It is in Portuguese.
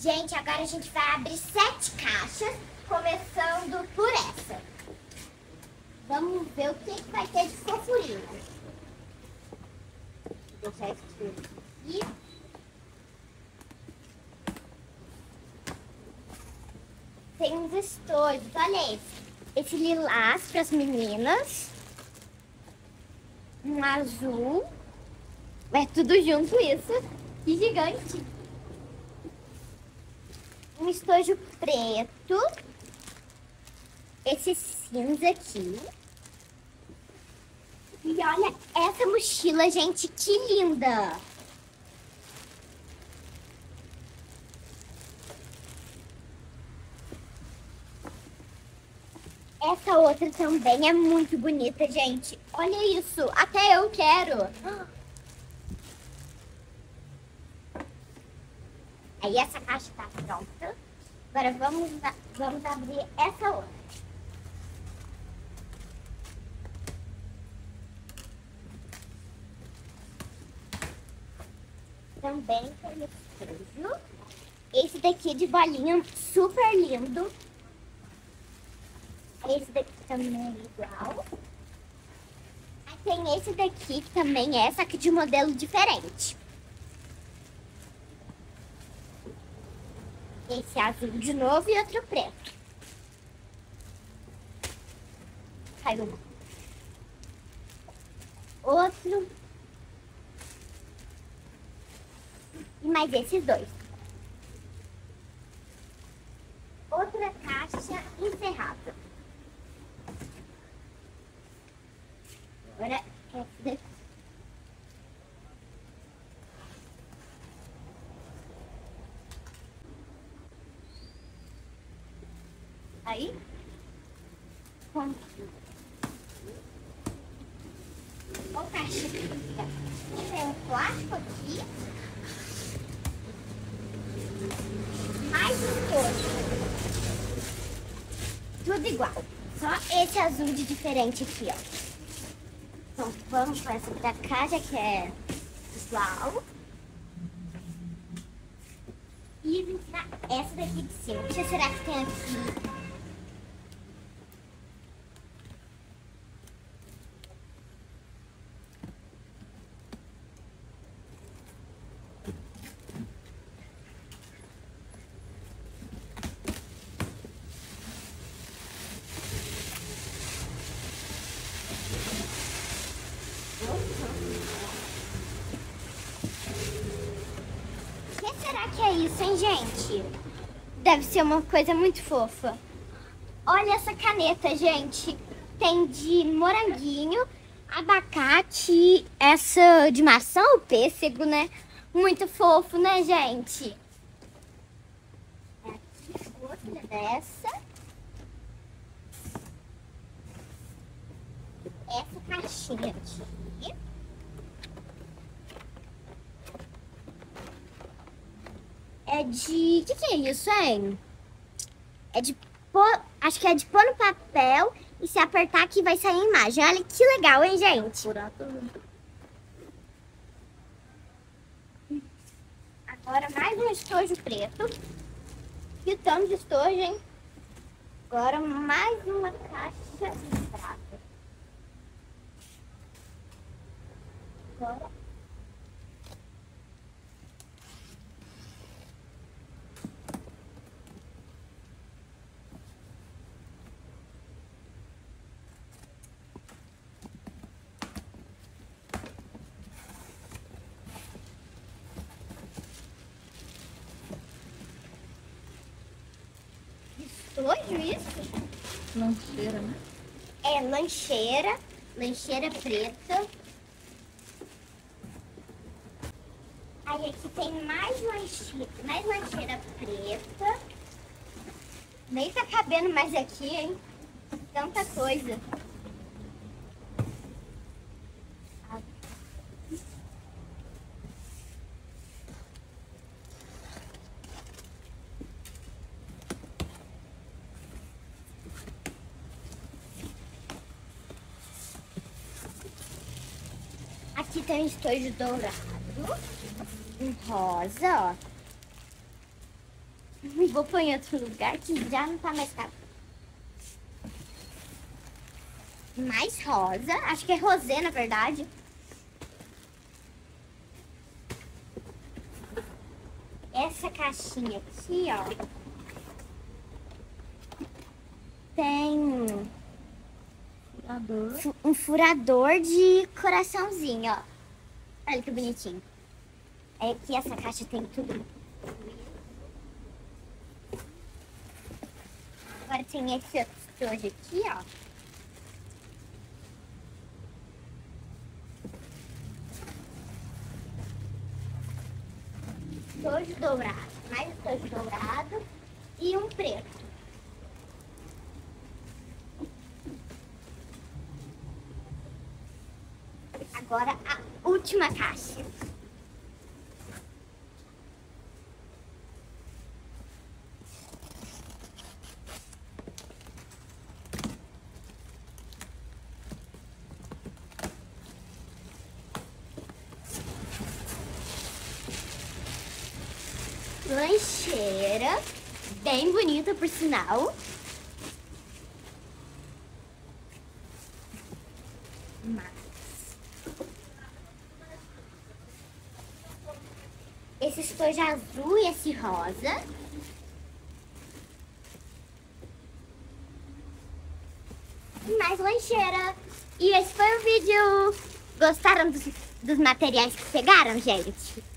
Gente, agora a gente vai abrir 7 caixas, começando por essa. Vamos ver o que vai ter de fofurinha. Vou deixar isso aqui. Tem uns estojos, olha esse. Esse lilás para as meninas. Um azul. É tudo junto isso. Que gigante. Um estojo preto. Esse cinza aqui. E olha essa mochila, gente, que linda! Essa outra também é muito bonita, gente. Olha isso, até eu quero. Aí essa caixa tá pronta. Agora vamos abrir essa outra. Também tem estojo. Esse daqui de bolinha, super lindo. Esse daqui também é igual. Aí tem esse daqui que também é, só que de modelo diferente. Esse azul de novo e outro preto. Caiu. Outro. E mais esses dois. Outra caixa encerrada. Agora essa daqui. Aí. Com caixa. Tem um plástico aqui. Mais um todo. Tudo igual. Só esse azul de diferente aqui, ó. Então vamos com essa da caixa que é igual. E vim tirar essa daqui de cima. Deixa eu será que tem aqui. O que será que é isso, hein, gente? Deve ser uma coisa muito fofa. Olha essa caneta, gente. Tem de moranguinho, abacate, essa de maçã ou pêssego, né? Muito fofo, né, gente? Aqui, outra dessa. Essa caixinha aqui. É de... O que é isso, hein? É de pôr... Acho que é de pôr no papel e se apertar aqui vai sair a imagem. Olha que legal, hein, gente? Agora mais um estojo preto. Que tanto de estojo, hein? Agora mais uma caixa de prata. Agora... Estojo isso? Lancheira, né? É lancheira. Lancheira preta. Aí aqui tem mais lancheira preta. Nem tá cabendo mais aqui, hein? Tanta coisa. Aqui tem um estojo dourado. Um rosa, ó. Vou pôr em outro lugar que já não tá mais caro. Mais rosa. Acho que é rosé, na verdade. Essa caixinha aqui, ó. Tem um furador de coraçãozinho, ó. Olha que bonitinho. Aí aqui essa caixa tem tudo. Agora tem esse outro estojo aqui, ó. Estojo dourado. Mais estojo dourado. E um preto. Agora a última caixa. Lancheira, bem bonita por sinal. Esse estojo azul e esse rosa. E mais lancheira. E esse foi o vídeo. Gostaram dos materiais que pegaram, gente?